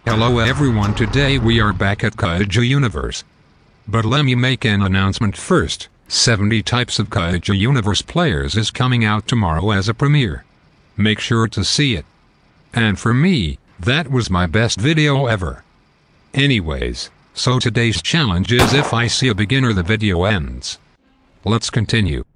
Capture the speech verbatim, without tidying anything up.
Hello everyone, today we are back at Kaiju Universe. But let me make an announcement first. seventy Types of Kaiju Universe Players is coming out tomorrow as a premiere. Make sure to see it. And for me, that was my best video ever. Anyways, so today's challenge is if I see a beginner the video ends. Let's continue.